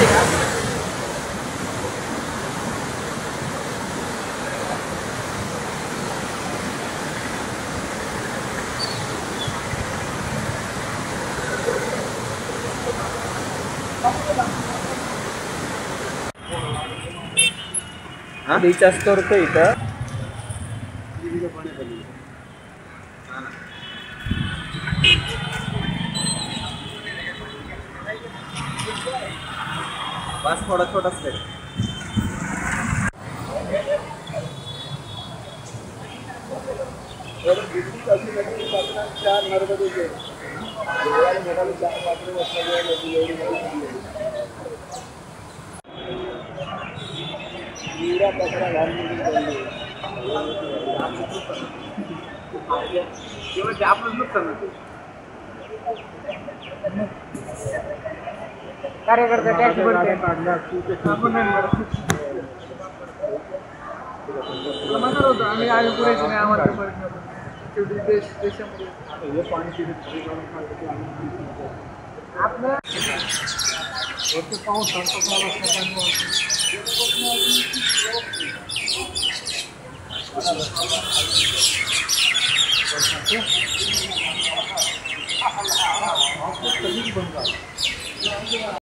recharge करतो इथं बस थोडा छोटाच आहे कार्यकर्ता टॅक्स भरते म्हणणार होतो आम्ही आम्ही पुरेसे नाही आम्हाला शेवटी देशामध्ये आपलं पाऊस